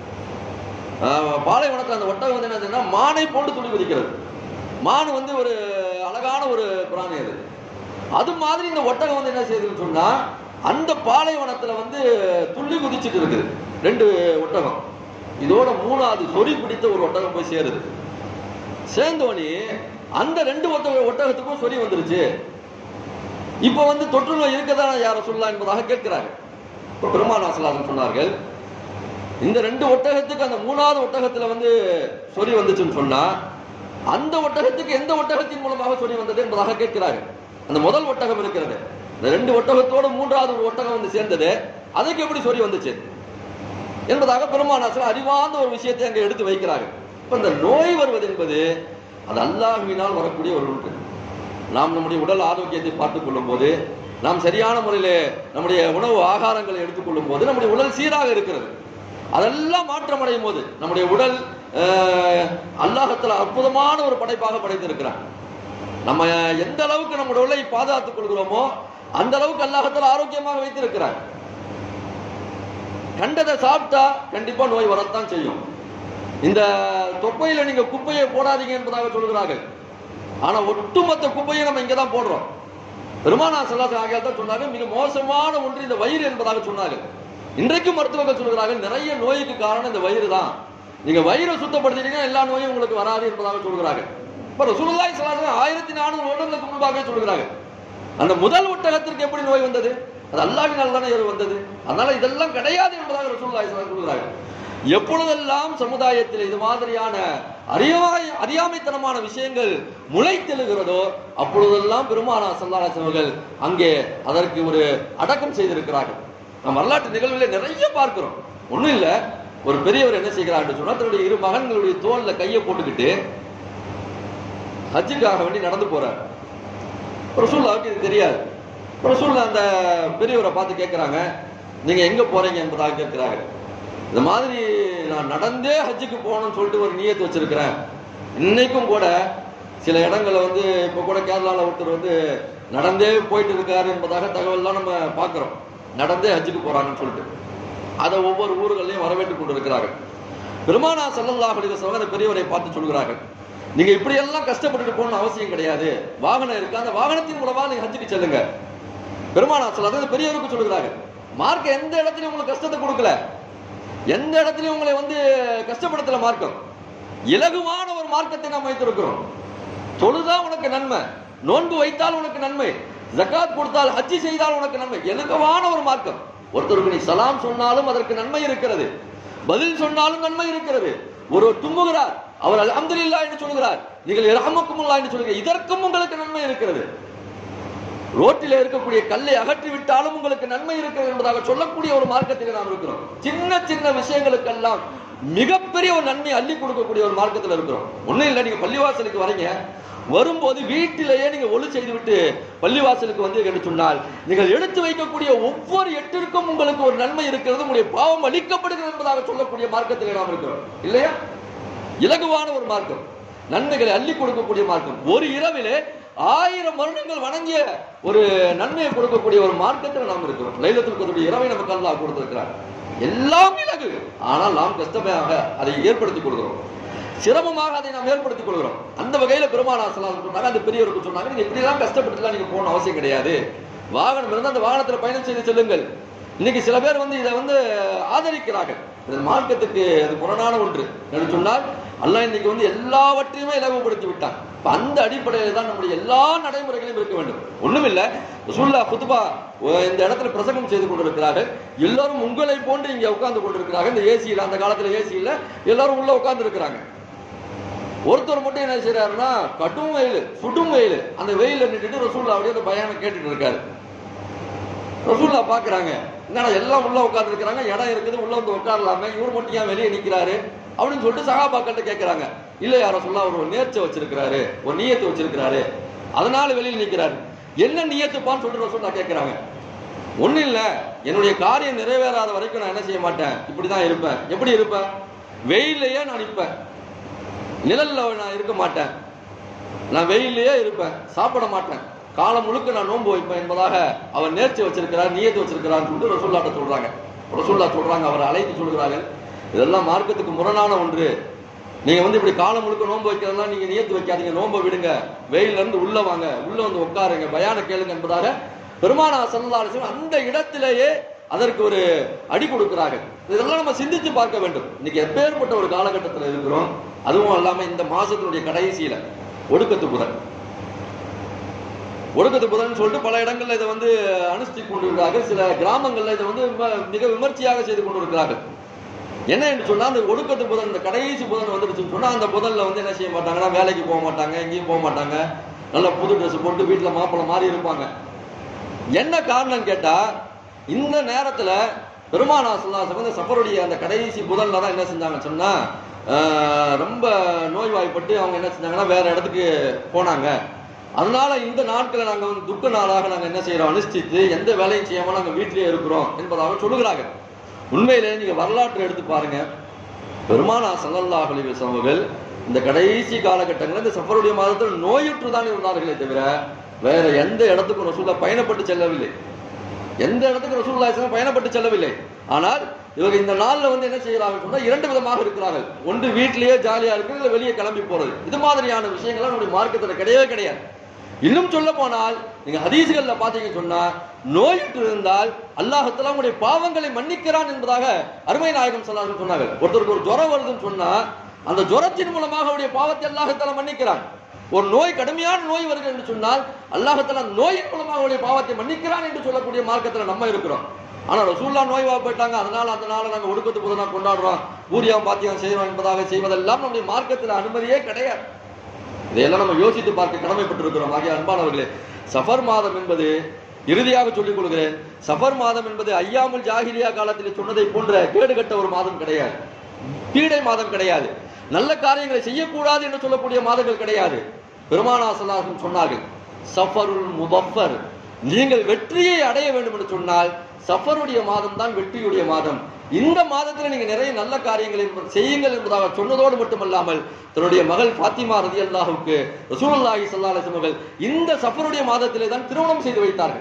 பாலைவனத்துல அந்த ஒட்டகம் என்னதுன்னா மானை போட்டு துள்ளி குதிக்கிறது. மான் ஒரு அழகான ஒரு பிராணி, அது மாதிரி இந்த ஒட்டகம் என்ன செய்யுதுன்னு சொன்னா, அந்த பாலைவனத்துல துள்ளி குதிச்சுட்டு இருக்குது 2 ஒட்டகம். இதோட 3வது சொறி பிடித்த ஒரு ஒட்டகம் போய் சேருது. சேர்ந்தோனி அந்த 2 ஒட்டகத்துக்கும் சொறி வந்துருச்சு. இப்ப தொற்று நோய் இருக்கதான் யார சொல்லலாம் என்பதாக கேட்கிறாங்க. இப்ப பெருமானார் ஸல்லல்லாஹு அலைஹி வஸல்லம் சொன்னார்கள், இந்த 2 ஒட்டகத்துக்கு அந்த 3வது ஒட்டகத்துல சொறி வந்துச்சுன்னு சொன்னா, அந்த ஒட்டகத்துக்கு எந்த ஒட்டகத்தின் மூலமாக சொறி வந்தது என்பதாக கேட்கிறார்கள். அந்த முதல் ஒட்டகம் இருக்கிறது, இந்த 2 ஒட்டகத்தோட 3வது ஒரு ஒட்டகம் சேர்ந்தது, அதுக்கு எப்படி சொறி வந்துச்சு என்பதாக பெருமானார் ஸல்லல்லாஹு அலைஹி வஸல்லம் அறிவார்ந்த ஒரு விஷயத்தை அங்கே எடுத்து வைக்கிறார்கள். இப்ப இந்த நோய் வருவது என்பது அது அல்லாஹ்வினால் வரக்கூடிய ஒரு ஒன்று. நாம் நம்முடைய உடல் ஆரோக்கியத்தை பார்த்துக் கொள்ளும் போது, நாம் சரியான முறையில் நம்முடைய உணவு ஆகாரங்களை எடுத்துக்கொள்ளும் போது நம்முடைய உடல் சீராக இருக்கிறது. அதெல்லாம் மாற்றம் அடையும் போது நம்முடைய உடல் அல்லாஹ்வுத்தாலா அற்புதமான ஒரு படைப்பாக படைத்திருக்கிறார். நம்ம எந்த அளவுக்கு நம்முடைய உடலை பாதுகாத்துக் கொள்கிறோமோ அந்த அளவுக்கு அல்லாஹ்வுத்தாலா ஆரோக்கியமாக வைத்திருக்கிறார். கண்டதை சாப்பிட்டா கண்டிப்பா நோய் வரத்தான் செய்யும். இந்த தொப்பையில நீங்க குப்பையை போடாதீங்க என்பதாக சொல்கிறார்கள். ஆனா ஒட்டுமொத்த குப்பையை நம்ம இங்கதான் போடுறோம். பெருமானார் ஸல்லல்லாஹு அலைஹி வஸல்லம் தான் சொன்னாங்க, மிக மோசமான ஒன்று இந்த வயிறு என்பதாக சொன்னார்கள். இன்றைக்கும் மருத்துவர்கள் சொல்கிறார்கள், நிறைய நோய்க்கு காரணம் இந்த வயிறு தான். நீங்க வயிறை சுத்தப்படுத்திட்டீங்கன்னா எல்லா நோயும் உங்களுக்கு வராது என்பதாக சொல்கிறார்கள். இப்ப ரசூலுல்லாஹி ஸல்லல்லாஹு அலைஹி வஸல்லம் 1400 வருடங்களுக்கு முன்பாக சொல்கிறாங்க. அந்த முதல் ஒட்டகத்திற்கு எப்படி நோய் வந்தது? அது அல்லாஹ்வினால் தானே வந்தது. அதனால இதெல்லாம் கிடையாது என்பதாக ரசூலுல்லாஹி ஸல்லல்லாஹு அலைஹி வஸல்லம் சொல்கிறாங்க. எப்பொழுதெல்லாம் சமுதாயத்தில் இது மாதிரியான அறியாமைத்தனமான விஷயங்கள் முளைத்தெழுகிறதோ அப்பொழுதெல்லாம் பெருமானார் ஸல்லல்லாஹு அலைஹி வஸல்லம் அவர்கள் அங்கே அதற்கு ஒரு அடக்கம் செய்திருக்கிறார்கள். நாம் வரலாற்று நிகழ்வுகளை நிறைய பார்க்கிறோம். ஒண்ணும் இல்ல, ஒரு பெரியவர் என்ன செய்கிறார் சொன்னா, தன்னுடைய 2 மகன்களுடைய தோல்ல கையை போட்டுக்கிட்டு ஹஜ்ஜுக்காக வேண்டி நடந்து போறார். ரசூலுல்லாஹ்வுக்கு இது தெரியாது. ரசூலுல்லாஹ் அந்த பெரியவரை பார்த்து கேட்கிறாங்க, நீங்க எங்க போறீங்க என்பதாக கேட்கிறாங்க. இந்த மாதிரி நான் நடந்தே ஹஜ்ஜுக்கு போகணும்னு சொல்லிட்டு ஒரு நியத்து வச்சிருக்கிறேன். இன்னைக்கும் கூட சில இடங்கள்ல இப்ப கூட கேரளால ஒருத்தர் நடந்தே போயிட்டு இருக்காரு என்பதாக தகவல்லாம் நம்ம பார்க்கிறோம். நடந்தே ஹஜ்ஜுக்கு போறாங்கன்னு சொல்லிட்டு அதை ஒவ்வொரு ஊர்களையும் வரவேற்றுக் கொண்டிருக்கிறார்கள். பெருமானார் ஸல்லல்லாஹு அலைஹி வஸல்லம் அந்த பெரியவரை பார்த்து சொல்கிறார்கள், நீங்க இப்படி எல்லாம் கஷ்டப்பட்டுட்டு போகணும்னு அவசியம் கிடையாது. வாகனம் இருக்கு, அந்த வாகனத்தின் மூலமா நீங்க ஹஜ்ஜுக்கு செல்லுங்க. பெருமானார் ஸல்லல்லாஹு அலைஹி பெரியவருக்கு சொல்கிறார்கள், மார்க்கம் எந்த இடத்துலயும் உங்களுக்கு கஷ்டத்தை கொடுக்கல, எந்த இடத்துலயும் உங்களை கஷ்டப்படுத்தல. மார்க்கம் இலகுவான ஒரு மார்க்கத்தை நாம் வைத்திருக்கிறோம். தொழுதா உனக்கு நன்மை, நோன்பு வைத்தால் உனக்கு நன்மை, ஜகாத் கொடுத்தால் ஹஜ்ஜி செய்தால் உனக்கு நன்மை. இலகுவான ஒரு மார்க்கம். ஒருத்தருக்கு நீ சலாம் சொன்னாலும் அதற்கு நன்மை இருக்கிறது, பதில் சொன்னாலும் நன்மை இருக்கிறது. ஒருவர் தும்புகிறார், அவர் அல்ஹம்துலில்லாஹ் என்று சொல்கிறார், நீங்கள் இரஹமக்குமுல்லாஹ் என்று சொல்கிறீர்கள், இதற்கும் உங்களுக்கு நன்மை இருக்கிறது. ரோட்டில் இருக்கக்கூடிய கல்லை அகற்றி விட்டாலும் உங்களுக்கு நன்மை இருக்கிறது என்பதாக சொல்லக்கூடிய ஒரு மார்க்கத்தில் நாம் இருக்கிறோம். சின்ன சின்ன விஷயங்களுக்கெல்லாம் மிகப்பெரிய ஒரு நன்மை அள்ளி கொடுக்கக்கூடிய ஒரு மார்க்கத்தில் இருக்கிறோம். ஒன்னும் இல்லை, நீங்க பள்ளிவாசலுக்கு வரீங்க, வரும்போது வீட்டிலேயே நீங்க ஒளி செய்து விட்டு பள்ளிவாசலுக்கு என்று சொன்னால் நீங்கள் எடுத்து வைக்கக்கூடிய ஒவ்வொரு எட்டிற்கும் உங்களுக்கு ஒரு நன்மை இருக்கிறது, உங்களுடைய பாவம் அளிக்கப்படுகிறது என்பதாக சொல்லக்கூடிய மார்க்கத்தில் நாம் இருக்கிறோம். இல்லையா? இலகுவான ஒரு மார்க்கம், நன்மைகளை அள்ளி கொடுக்கக்கூடிய மார்க்கம். ஒரு இரவிலே 1000 வருடங்கள் வணங்கிய ஒரு நன்மையை கொடுக்கக்கூடிய ஒரு மார்க்கத்தில் நாம் இருக்கிறோம். லைலத்துல் கத்ருடைய இரவை நமக்கு அல்லாஹ் கொடுத்திருக்கிறார். எல்லாம் இலகு, ஆனால் நாம் கஷ்டமாக அதை ஏற்படுத்திக் கொள்கிறோம், சிரமமாக அதை நாம் ஏற்படுத்திக் கொள்கிறோம். அந்த வகையில பெருமானார் ஸல்லல்லாஹு அலைஹி வஸல்லம் சொன்னாங்க, அந்த பெரியவருக்கு சொன்னாங்க, நீங்க இப்படி எல்லாம் கஷ்டப்பட்டுலாம் நீங்க போகணும் அவசியம் கிடையாது. வாகனம் இருந்தால் அந்த வாகனத்தில் பயணம் செய்து செல்லுங்கள். இன்னைக்கு சில பேர் இதை ஆதரிக்கிறார்கள். இது மார்க்கத்துக்கு அது புறனான ஒன்று என்று சொன்னால் அல்லாஹ் இன்னைக்கு எல்லாவற்றையுமே இலகுபடுத்தி விட்டான். அந்த அடிப்படையில் தான் நம்முடைய எல்லா நடைமுறைகளையும் இருக்க வேண்டும். ஒண்ணுமில்ல, ரசூலுல்லாஹ் குத்பா இந்த இடத்துல பிரசங்கம் செய்து கொண்டிருக்கிறார்கள். எல்லாரும் உங்களை போன்று இங்க உட்கார்ந்து கொண்டிருக்கிறார்கள். இந்த ஏசியில், அந்த காலத்துல ஏசி இல்ல, எல்லாரும் உள்ள உட்கார்ந்து இருக்கிறாங்க. ஒருத்தர் மட்டும் என்ன செய்யறாருன்னா, கடும் வெயில், சுடும் வெயில், அந்த வெயில நின்றுட்டு ரசூலுல்லாஹ் அப்படியே அந்த பயானை கேட்டுட்டு இருக்காரு. ரசூலுல்லாஹ் பாக்குறாங்க, என்னடா எல்லாம் உள்ள உட்கார்ந்து இருக்கிறாங்க, இடம் இருக்குது, உள்ள உட்காரலாமே, இவர் மட்டும் ஏன் வெளியே நிக்கிறாரு அப்படின்னு சொல்லிட்டு சஹாபாக்கள்கிட்ட கேட்கிறாங்க. இல்ல யார சொல்ல, அவர் ஒரு நேர்ச்சை வச்சிருக்கிறாரு, ஒரு நியத்து வச்சிருக்கிறாரு, அதனால வெளியில் நிக்கிறாரு. என்ன நியத்துப்பான்னு சொல்லிட்டு ரசூலுல்லாஹ் கேட்கிறாங்க. ஒண்ணு இல்ல, என்னுடைய காரியம் நிறைவேறாத வரைக்கும் நான் என்ன செய்ய மாட்டேன், இப்படிதான் இருப்பேன். எப்படி இருப்பேன்? வெயிலையே நான் நிற்பேன், நிழல்ல நான் இருக்க மாட்டேன், நான் வெயிலையே இருப்பேன், சாப்பிட மாட்டேன், காலம் முழுக்க நான் நோன்பு வைப்பேன் என்பதாக அவர் நேர்ச்சி வச்சிருக்கிறார், நியத்து வச்சிருக்கிறார் சொல்லிட்டு ரசூலுல்லாஹ்ட்ட சொல்றாங்க. ரசூலுல்லாஹ் சொல்றாங்க, அவர் அழைத்து சொல்கிறார்கள், இதெல்லாம் மார்க்கத்துக்கு முரணான ஒன்று. நீங்க இப்படி காலம் முழுக்க நோன்பு வைக்கிறதெல்லாம் நீங்க நியத்து வைக்காதீங்க, நோன்பை விடுங்க, வெயில இருந்து உள்ள வாங்க, உள்ள உட்காருங்க, பயான கேளுங்க என்பதாக பெருமானார் ஸல்லல்லாஹு அலைஹி வஸல்லம் அந்த இடத்திலேயே அதற்கு ஒரு அடி கொடுக்கிறார்கள். இதெல்லாம் நம்ம சிந்தித்து பார்க்க வேண்டும். இன்னைக்கு எப்பேற்பட்ட ஒரு காலகட்டத்தில் இருக்கிறோம். அதுவும் இல்லாம இந்த மாசத்தினுடைய கடைசியில ஒடுக்கத்து புதன் சொல்லிட்டு பல இடங்கள்ல இதை அனுஷ்டித்துக் கொண்டிருக்கிறார்கள். சில கிராமங்கள்ல இதை மிக விமர்சையாக செய்து கொண்டிருக்கிறார்கள். என்ன என்று சொன்னா, அந்த ஒடுக்கத்து புதன், இந்த கடைசி புதன் வந்துருச்சுன்னு சொன்னா, அந்த புதன்ல என்ன செய்ய மாட்டாங்கன்னா, வேலைக்கு போக மாட்டாங்க, எங்கேயும் போக மாட்டாங்க, நல்ல புது ட்ரெஸ் போட்டு வீட்டுல மாப்பிள்ளை மாதிரி இருப்பாங்க. என்ன காரணம் கேட்டா, இந்த நேரத்துல பெருமானார் ஸல்லல்லாஹு அலைஹி வஸல்லம் சஃபருடைய அந்த கடைசி புதன்ல தான் என்ன செஞ்சாங்கன்னு சொன்னா, ரொம்ப நோய்வாய்ப்பட்டு அவங்க என்ன செஞ்சாங்கன்னா வேற இடத்துக்கு போனாங்க. அதனால இந்த நாட்களை நாங்க துக்க நாளாக நாங்க என்ன செய்யறோம், அனுஷ்டித்து எந்த வேலையும் செய்யாம நாங்க வீட்டிலேயே இருக்கிறோம் என்பதாக சொல்லுகிறாங்க. உண்மையிலே நீங்க வரலாற்றை எடுத்து பாருங்க, பெருமானார் ஸல்லல்லாஹு அலைஹி வஸல்லம் அவர்கள் இந்த கடைசி காலகட்டங்களில் இந்த சஃபருடைய மாதத்தில் நோயுற்று தான் இருந்தார்களே தவிர வேற எந்த இடத்துக்கும் ரசூலுல்லாஹ் பயணப்பட்டு செல்லவில்லை. எந்த இடத்துக்கு ரசூலுல்லாஹ் பயணப்பட்டு செல்லவில்லை. ஆனால் இவங்க இந்த நாள்ல என்ன செய்யறாங்க சொன்னா, 2 விதமாக இருக்கிறார்கள். ஒன்று வீட்டிலேயே ஜாலியா இருக்கு, இல்ல வெளியே கிளம்பி போறது. இது மாதிரியான விஷயங்கள் நம்முடைய மார்க்கத்துல கிடையவே கிடையாது. இன்னும் சொல்ல போனால் நீங்க ஹதீஸ்கள்ல பாத்தீங்கன்னு சொன்னா, நோயுற்று இருந்தால் அல்லாஹ் தஆலா உங்களுடைய பாவங்களை மன்னிக்கிறான் என்பதாக அருமை நாயகம் ஸல்லல்லாஹு அலைஹி வஸல்லம் சொன்னார்கள். ஒருத்தருக்கு ஒரு ஜுரம் வருதுன்னு சொன்னா, அந்த ஜுரத்தின் மூலமாக அவருடைய பாவத்தை அல்லாஹ் தஆலா மன்னிக்கிறான். ஒரு நோய், கடுமையான நோய் வருகிறது என்று சொன்னால் அல்லாஹ் தஆலா அந்த நோயின் மூலமாக அவருடைய பாவத்தை மன்னிக்கிறான் என்று சொல்லக்கூடிய மார்க்கத்தில் நம்ம இருக்கிறோம். ஆனா ரசூலுல்லாஹ் நோய்வா போயிட்டாங்க, அதனால நாங்க ஒடுக்கத்து புதனா கொண்டாடுறோம், பூரியாம் பாத்தியம் செய்வோம் என்பதாக செய்வதெல்லாம் நம்முடைய மார்க்கத்தில் அனுமதியே கிடையாது. இதையெல்லாம் நம்ம யோசித்து பார்க்க கடமைப்பட்டிருக்கிறோம். ஆகிய அன்பானவர்களே, சஃபர் மாதம் என்பது, இறுதியாக சொல்லிக் கொள்கிறேன், சஃபர் மாதம் என்பது ஐயாமுல் ஜாஹிலியா காலத்தில் சொன்னதை போன்ற கேடுகட்ட ஒரு மாதம் கிடையாது, பீடை மாதம் கிடையாது, நல்ல காரியங்களை செய்யக்கூடாது என்று சொல்லக்கூடிய மாதங்கள் கிடையாது. பெருமானார் ஸல்லல்லாஹு அலைஹி வஸல்லம் சொன்னார்கள், சஃபருல் முதஃபர், நீங்கள் வெற்றியை அடைய வேண்டும் என்று சொன்னால் சஃபருடைய மாதம் தான் வெற்றியுடைய மாதம். இந்த மாதத்தில் நீங்க நிறைய நல்ல காரியங்களை செய்யுங்கள் என்பதாக சொன்னதோடு மட்டுமல்லாமல் தன்னுடைய மகள் ஃபாத்திமா ரலியல்லாஹுக்கு ரசூலுல்லாஹி ஸல்லல்லாஹு அலைஹி வஸல்லம் இந்த சஃபருடைய மாதத்திலே தான் திருமணம் செய்து வைத்தார்கள்.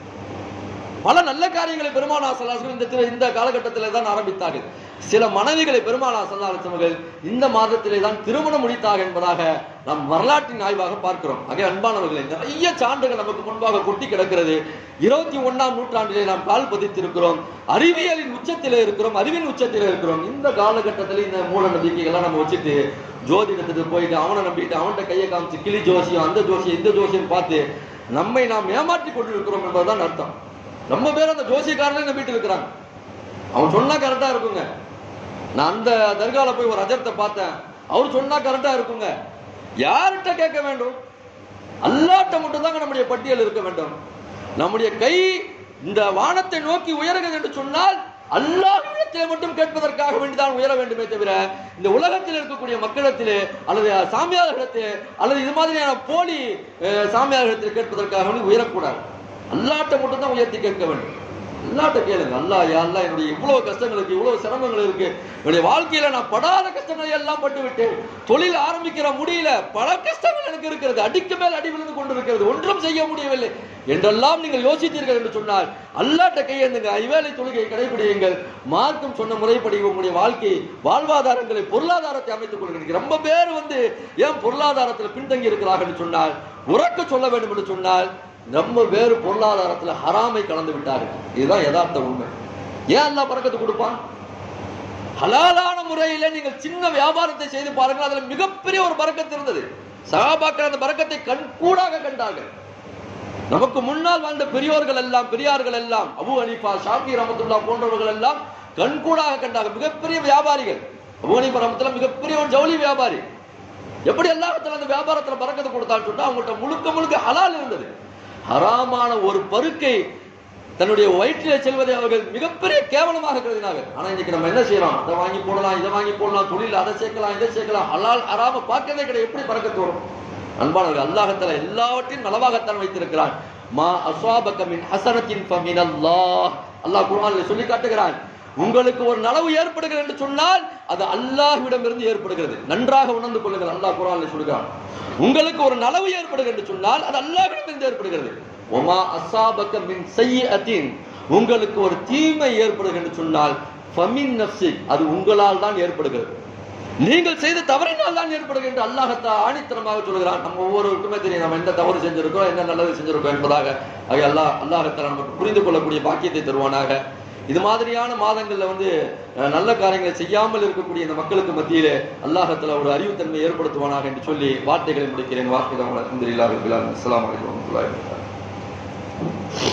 பல நல்ல காரியங்களை பெருமானார் ஸல்லல்லாஹு அலைஹி வஸல்லம் இந்த காலகட்டத்திலே தான் ஆரம்பித்தார்கள். சில மனைவிகளை பெருமானார் ஸல்லல்லாஹு அலைஹி வஸல்லம் இந்த மாதத்திலே தான் திருமணம் முடித்தார்கள் என்பதாக நாம் வரலாற்றின் ஆய்வாக பார்க்கிறோம். ஆகிய அன்பானவர்களே, நிறைய சான்றுகள் நமக்கு முன்பாக கொட்டி கிடக்கிறது. 21ஆம் நூற்றாண்டிலே நாம் கால் பதித்திருக்கிறோம், அறிவியலின் உச்சத்திலே இருக்கிறோம், அறிவின் உச்சத்திலே இருக்கிறோம். இந்த காலகட்டத்தில் இந்த மூல நம்பிக்கைகள்லாம் நம்ம வச்சுட்டு ஜோதிடத்துக்கு போயிட்டு அவனை நம்பிட்டு அவன்கிட்ட கையை காமிச்சு கிளி ஜோசியம், அந்த ஜோசியம், இந்த ஜோசியம் பார்த்து நம்மை நாம் ஏமாற்றி கொண்டிருக்கிறோம் என்பதுதான் அர்த்தம். ரொம்ப பேர் அந்த ஜோசியக்காரனே நம்பிட்டு இருக்கிறாங்க. அவன் சொன்னா கரெக்டா இருக்குங்க. நான் அந்த தர்கால போய் ஒரு அஜர்த்தை பார்த்தேன், அவர் சொன்னா கரெக்டா இருக்குங்க. யார்கிட்ட கேட்க வேண்டும்? அல்லாஹ்ட்ட மட்டும் தாங்க நம்முடைய பட்டியல் இருக்க வேண்டும். நம்முடைய கை இந்த வானத்தை நோக்கி உயர்கிறது என்று சொன்னால் அல்லாஹ்விடத்திலே மட்டும் கேட்பதற்காக வேண்டிதான் உயர வேண்டுமே தவிர இந்த உலகத்தில் இருக்கக்கூடிய மக்களிடத்திலே அல்லது சாமியார்களிடத்திலே அல்லது இது மாதிரியான போலி சாமியார்களிடத்தில் கேட்பதற்காக உயரக்கூடாது. அல்லாஹ்ட்ட மட்டும் தான் உயர்த்தி கேட்க வேண்டும். அல்லாஹ்ட்ட கேளுங்க, அல்லாஹ் யா அல்லாஹ், என்னுடைய இவ்வளவு கஷ்டங்களுக்கு, இவ்வளவு சிரமங்கள் இருக்கு, என்னுடைய வாழ்க்கையில நான் படாத கஷ்டங்களை எல்லாம் பட்டு விட்டேன், தொழில் ஆரம்பிக்கிற முடியல, பல கஷ்டங்கள் எனக்கு இருக்கிறது, அடிக்கு மேல் அடி விழுந்து கொண்டிருக்கிறது, ஒன்றும் செய்ய முடியவில்லை என்றெல்லாம் நீங்கள் யோசித்தீர்கள் என்று சொன்னால் அல்லாஹ்ட்ட கையேந்துங்க, ஐவேளை தொழுகையை கடைபிடியுங்கள், மார்க்கம் சொன்ன முறைப்படி உங்களுடைய வாழ்க்கை வாழ்வாதாரங்களை, பொருளாதாரத்தை அமைத்துக் கொள்கிறீர்கள். ரொம்ப பேர் ஏன் பொருளாதாரத்தில் பின்தங்கி இருக்கிறார்கள் என்று சொன்னால், உறக்க சொல்ல வேண்டும் என்று சொன்னால் நம்ம வேறு பொருளாதாரத்தில் ஹராமை கலந்து விட்டார்கள். இதுதான் யதார்த்த உண்மை. ஏன் அல்லாஹ் பரக்கத்து கொடுப்பான்? ஹலாலான முறையில நீங்கள் சின்ன வியாபாரத்தை செய்து பாருங்கள், அதுல மிகப்பெரிய ஒரு பரக்கத்து இருந்தது. சஹாபாக்கள் அந்த பரக்கத்தை கண்கூடாக கண்டார்கள். நமக்கு முன்னால் வாழ்ந்த பெரியார்கள் எல்லாம் அபூ ஹனீஃபா, ஷாஃபி ரஹ்மத்துல்லாஹ் போன்றவர்கள் எல்லாம் கண்கூடாக கண்டார்கள். மிகப்பெரிய வியாபாரிகள். அபூ ஹனீஃபா ரஹ்மத்துல்லாஹ் மிகப்பெரிய ஒரு ஜவுளி வியாபாரி. எப்படி அல்லாஹ் தஆலா அந்த வியாபாரத்துல பரக்கத்து கொடுத்தான்னு சொன்னா அவங்கள்ட்ட முழுக்க ஹலால் இருந்தது. ஹராமான ஒரு பருக்கை தன்னுடைய வயிற்றிலே செல்வதை அவர்கள் மிகப்பெரிய கேவலமாக கருதினார்கள். ஆனா இன்னைக்கு நம்ம என்ன செய்யறோம்? அதை வாங்கி போடலாம், இதை வாங்கி போடலாம், தொழில் அதை சேர்க்கலாம், இதை சேர்க்கலாம், ஹலால் ஹராம பார்க்கவே கிடையாது. எப்படி பரக்கத்து வரும்? அன்பானவர்கள், அல்லாஹ் தஆலா எல்லாவற்றையும் நலவாகத்தான் வைத்திருக்கிறான். மா அஸ்வாபக மின் ஹஸனத்தின் ஃபமினல்லாஹ், அல்லாஹ் குர்ஆனில் சொல்லி காட்டுகிறான், உங்களுக்கு ஒரு நலவு ஏற்படுகிறது என்று சொன்னால் அது அல்லாஹ்விடம் இருந்து ஏற்படுகிறது. நன்றாக உணர்ந்து கொள்ளுங்கள். அல்லாஹ் குர்ஆனில் சொல்கிறான், உங்களுக்கு ஒரு நலவு ஏற்படுகிறது என்று சொன்னால் அது அல்லாஹ்விடம் இருந்து ஏற்படுகிறது. ஒமா அஸாபக மின் ஸய்யிஅத்தின், உங்களுக்கு ஒரு தீமை ஏற்படுகிறது என்று சொன்னால் ஃபமின் நஃப்ஸிக், அது உங்களால் தான் ஏற்படுகிறது, நீங்கள் செய்த தவறினால் தான் ஏற்படுகிறது என்று அல்லாஹ் ஆணித்தரமாக சொல்கிறான். நம்ம ஒவ்வொருவருக்குமே தெரியும் நம்ம என்ன தவறு செஞ்சிருக்கோம், என்ன நல்லது செஞ்சிருக்கோம் என்பதாக. அல்லாஹ் நமக்கு புரிந்து கொள்ளக்கூடிய பாக்கியத்தை தருவானாக. இது மாதிரியான மாதங்கள்ல நல்ல காரியங்களை செய்யாமல் இருக்கக்கூடிய இந்த மக்களுக்கு மத்தியிலே அல்லாஹ் தஆலா ஒரு அறிவுத்தன்மை ஏற்படுத்துவானாக என்று சொல்லி வார்த்தைகளை முடிக்கிறேன். வாக்கியம் அல்ஹம்துலில்லாஹி ரப்பில் ஆலமீன். அஸ்ஸலாமு அலைக்கும் வரஹ்மத்துல்லாஹி வபரகாத்துஹு.